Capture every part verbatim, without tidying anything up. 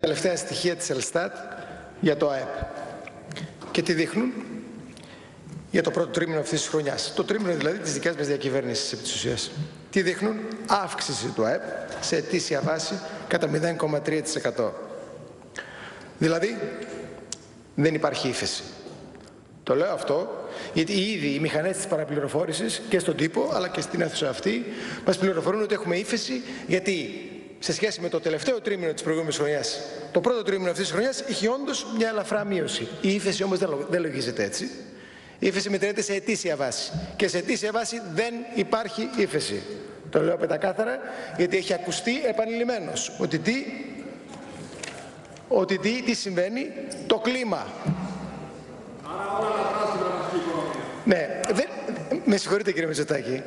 τελευταία στοιχεία της Ελστάτ για το ΑΕΠ. Και τι δείχνουν? Για το πρώτο τρίμηνο αυτής της χρονιάς. Το τρίμηνο δηλαδή της δικιάς μας διακυβέρνησης επί της ουσίας. Τι δείχνουν? Αύξηση του ΑΕΠ σε ετήσια βάση κατά μηδέν κόμμα τρία τοις εκατό. Δηλαδή δεν υπάρχει ύφεση. Το λέω αυτό γιατί ήδη οι μηχανές της παραπληροφόρησης και στον τύπο αλλά και στην αίθουσα αυτή μας πληροφορούν ότι έχουμε ύφεση, γιατί σε σχέση με το τελευταίο τρίμηνο της προηγούμενης χρονιάς, το πρώτο τρίμηνο αυτής της χρονιάς είχε όντως μια ελαφρά μείωση. Η ύφεση όμως δεν λογίζεται έτσι. Η ύφεση μετριέται σε ετήσια βάση. Και σε ετήσια βάση δεν υπάρχει ύφεση. Το λέω πεντακάθαρα γιατί έχει ακουστεί επανειλημμένως ότι τι, ότι τι, τι συμβαίνει? Το κλίμα. Ναι, δεν, με συγχωρείτε κύριε Μητσοτάκη.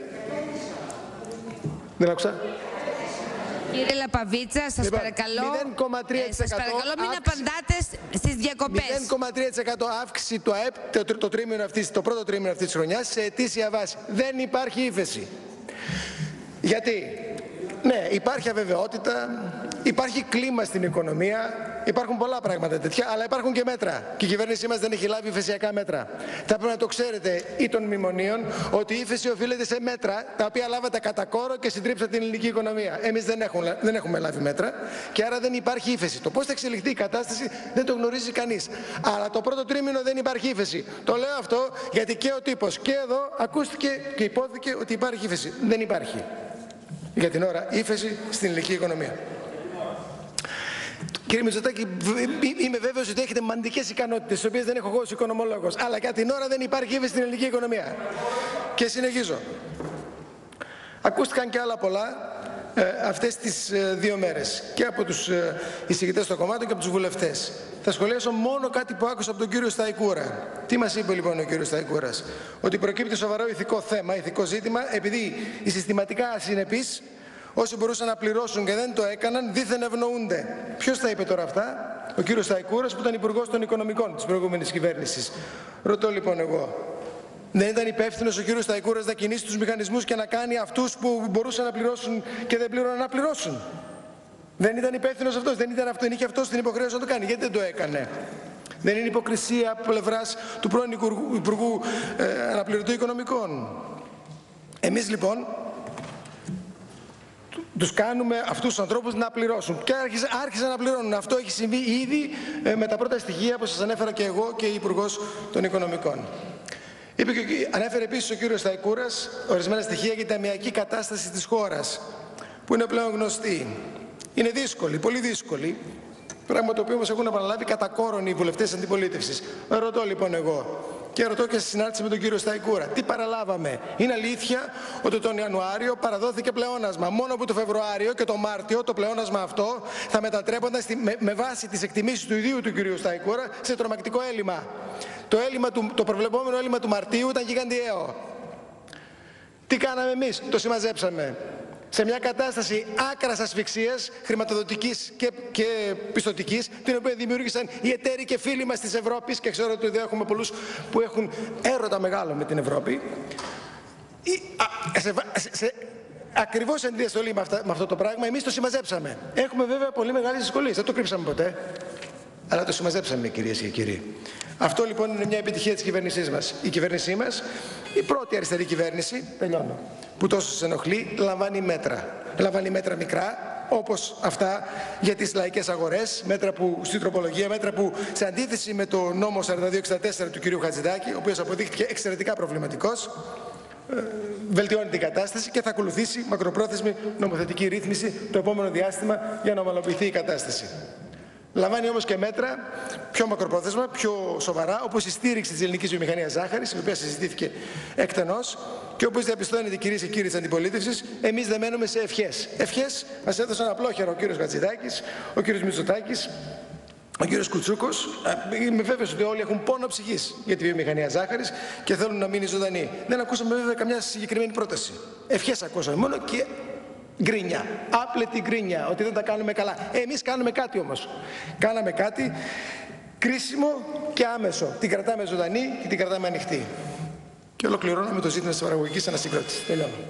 Δεν άκουσα. Κύριε Λαπαβίτσα, σας λοιπόν, παρακαλώ, μηδέν κόμμα τρία τοις εκατό ε, σας παρακαλώ μην αύξηση, απαντάτε στις διακοπές. μηδέν κόμμα τρία τοις εκατό αύξηση του ΑΕΠ το, το, τρίμηνο αυτής, το πρώτο τρίμηνο αυτής της χρονιάς σε ετήσια βάση. Δεν υπάρχει ύφεση. Γιατί? Ναι, υπάρχει αβεβαιότητα, υπάρχει κλίμα στην οικονομία, υπάρχουν πολλά πράγματα τέτοια, αλλά υπάρχουν και μέτρα. Και η κυβέρνησή μας δεν έχει λάβει υφεσιακά μέτρα. Θα πρέπει να το ξέρετε ή των μνημονίων ότι η ύφεση οφείλεται σε μέτρα τα οποία λάβατε κατά κόρο και συντρίψατε την ελληνική οικονομία. Εμείς δεν έχουμε, δεν έχουμε λάβει μέτρα και άρα δεν υπάρχει ύφεση. Το πώς θα εξελιχθεί η κατάσταση δεν το γνωρίζει κανείς. Αλλά το πρώτο τρίμηνο δεν υπάρχει ύφεση. Το λέω αυτό γιατί και ο τύπος και εδώ ακούστηκε και υπόθηκε ότι υπάρχει ύφεση. Δεν υπάρχει. Για την ώρα ύφεση στην ελληνική οικονομία. Κύριε Μητσοτάκη, είμαι βέβαιος ότι έχετε μαντικές ικανότητες, τις οποίες δεν έχω εγώ ως οικονομολόγος. Αλλά για την ώρα δεν υπάρχει ύφεση στην ελληνική οικονομία. Και συνεχίζω. Ακούστηκαν και άλλα πολλά ε, αυτές τις ε, δύο μέρες και από τους ε, εισηγητές των κομμάτων και από τους βουλευτές. Θα σχολιάσω μόνο κάτι που άκουσα από τον κύριο Σταϊκούρα. Τι μας είπε λοιπόν ο κύριος Σταϊκούρας? Ότι προκύπτει σοβαρό ηθικό θέμα, ηθικό ζήτημα, επειδή οι συστηματικά ασυνεπείς, όσοι μπορούσαν να πληρώσουν και δεν το έκαναν, δήθεν ευνοούνται. Ποιος τα είπε τώρα αυτά? Ο κύριος Σταϊκούρας, που ήταν υπουργός των Οικονομικών της προηγούμενης κυβέρνησης. Ρωτώ λοιπόν εγώ, δεν ήταν υπεύθυνος ο κύριος Σταϊκούρας να κινήσει τους μηχανισμούς και να κάνει αυτούς που μπορούσαν να πληρώσουν και δεν πλήρωναν να πληρώσουν? Δεν ήταν υπεύθυνος αυτός? Δεν, ήταν αυτό, δεν είχε αυτός την υποχρέωση να το κάνει? Γιατί δεν το έκανε? Δεν είναι υποκρισία από πλευράς του πρώην Υπουργού ε, Αναπληρωτού Οικονομικών? Εμείς λοιπόν τους κάνουμε αυτούς τους ανθρώπους να πληρώσουν. Και άρχισαν, άρχισαν να πληρώνουν. Αυτό έχει συμβεί ήδη ε, με τα πρώτα στοιχεία που σας ανέφερα και εγώ και η Υπουργός των Οικονομικών. Είπε και, ανέφερε επίσης ο κύριος Σταϊκούρας ορισμένα στοιχεία για την ταμειακή κατάσταση της χώρας, που είναι πλέον γνωστή. Είναι δύσκολη, πολύ δύσκολη. Πράγμα το οποίο όμως έχουν επαναλάβει κατά κόρον οι βουλευτές αντιπολίτευσης. Ρωτώ λοιπόν εγώ, και ρωτώ και στη συνάντηση με τον κύριο Σταϊκούρα, τι παραλάβαμε? Είναι αλήθεια ότι τον Ιανουάριο παραδόθηκε πλεόνασμα? Μόνο που το Φεβρουάριο και το Μάρτιο το πλεόνασμα αυτό θα μετατρέπονταν στη, με, με βάση τις εκτιμήσεις του ιδίου του κυρίου Σταϊκούρα σε τρομακτικό έλλειμμα. Το, έλλειμμα του, το προβλεπόμενο έλλειμμα του Μαρτίου ήταν γιγαντιαίο. Τι κάναμε εμείς? Το συμμαζέψαμε. Σε μια κατάσταση άκρας ασφυξίας χρηματοδοτικής και, και πιστωτικής, την οποία δημιούργησαν οι εταίροι και φίλοι μας της Ευρώπης, και ξέρω ότι εδώ έχουμε πολλούς που έχουν έρωτα μεγάλο με την Ευρώπη, ή, α, σε, σε, σε, ακριβώς εν διαστολή με, αυτά, με αυτό το πράγμα, εμείς το συμμαζέψαμε. Έχουμε βέβαια πολύ μεγάλες δυσκολίες, δεν το κρύψαμε ποτέ, αλλά το συμμαζέψαμε, κυρίες και κύριοι. Αυτό λοιπόν είναι μια επιτυχία της κυβέρνησής μας. Η κυβέρνησή μας, η πρώτη αριστερή κυβέρνηση, τελειώνω, που τόσο σας ενοχλεί, λαμβάνει μέτρα. Λαμβάνει μέτρα μικρά, όπως αυτά για τις λαϊκές αγορές, μέτρα που στην τροπολογία, μέτρα που σε αντίθεση με το νόμο σαράντα δύο εξήντα τέσσερα του κυρίου Χατζηδάκη, ο οποίος αποδείχθηκε εξαιρετικά προβληματικός, βελτιώνει την κατάσταση και θα ακολουθήσει μακροπρόθεσμη νομοθετική ρύθμιση το επόμενο διάστημα για να ομαλοποιηθεί η κατάσταση. Λαμβάνει όμως και μέτρα πιο μακροπρόθεσμα, πιο σοβαρά, όπως η στήριξη της ελληνικής βιομηχανίας ζάχαρης, η οποία συζητήθηκε εκτενώς, και όπως διαπιστώνετε, κυρίες και κύριοι της αντιπολίτευσης, εμείς δεν μένουμε σε ευχές. Ευχές μας έδωσαν απλόχερα ο κύριος Χατζηδάκης, ο κύριος Μητσοτάκης, ο κύριος Κουτσούκος. Είμαι βέβαιος ότι όλοι έχουν πόνο ψυχής για τη βιομηχανία ζάχαρης και θέλουν να μείνει ζωντανή. Δεν ακούσαμε βέβαια καμιά συγκεκριμένη πρόταση. Ευχές ακούσαμε μόνο και γκρίνια, άπλετη γκρίνια, ότι δεν τα κάνουμε καλά. Εμείς κάνουμε κάτι όμως. Κάναμε κάτι κρίσιμο και άμεσο. Την κρατάμε ζωντανή και την κρατάμε ανοιχτή. Και ολοκληρώνω με το ζήτημα της παραγωγικής ανασυγκρότησης. Τελειώνω.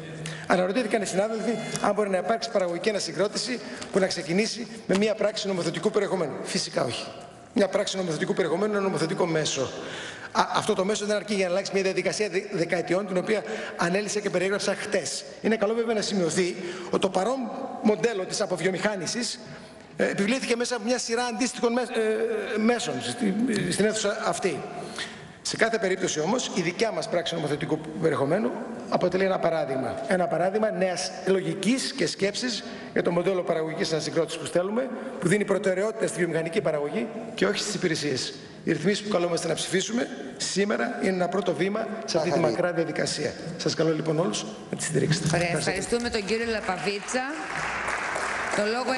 Αναρωτήθηκαν οι συνάδελφοι αν μπορεί να υπάρξει παραγωγική ανασυγκρότηση που να ξεκινήσει με μια πράξη νομοθετικού περιεχομένου. Φυσικά όχι. Μια πράξη νομοθετικού περιεχομένου είναι ένα νομοθετικό μέσο. Α, αυτό το μέσο δεν αρκεί για να αλλάξει μια διαδικασία δεκαετιών, την οποία ανέλησα και περιέγραψα χτες. Είναι καλό βέβαια να σημειωθεί ότι το παρόν μοντέλο της αποβιομηχάνησης ε, επιβλήθηκε μέσα από μια σειρά αντίστοιχων μέ, ε, μέσων στη, στην αίθουσα αυτή. Σε κάθε περίπτωση όμως, η δικιά μας πράξη νομοθετικού περιεχομένου αποτελεί ένα παράδειγμα. Ένα παράδειγμα νέας λογικής και σκέψης για το μοντέλο παραγωγικής ανασυγκρότησης που στέλνουμε, που δίνει προτεραιότητα στη βιομηχανική παραγωγή και όχι στις υπηρεσίες. Οι ρυθμίσεις που καλούμαστε να ψηφίσουμε σήμερα είναι ένα πρώτο βήμα σε αυτή τη μακρά διαδικασία. Σας καλώ λοιπόν όλους να τη στηρίξετε. Ωραία, ευχαριστούμε τον κύριο Λαπαβίτσα. Το λόγο